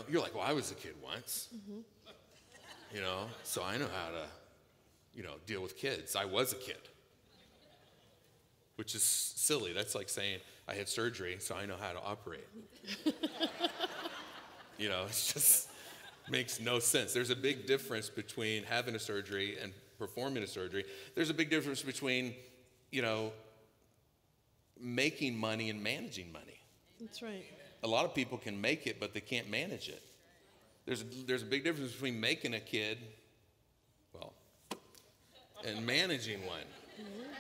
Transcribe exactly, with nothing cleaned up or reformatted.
you're like, well, I was a kid once. Mm-hmm. You know, so I know how to, you know, deal with kids. I was a kid. Which is silly. That's like saying I had surgery, so I know how to operate. You know, it just makes no sense. There's a big difference between having a surgery and performing a surgery. There's a big difference between, you know, making money and managing money. That's right. A lot of people can make it, but they can't manage it. There's a, there's a big difference between making a kid, well, and managing one. Mm-hmm.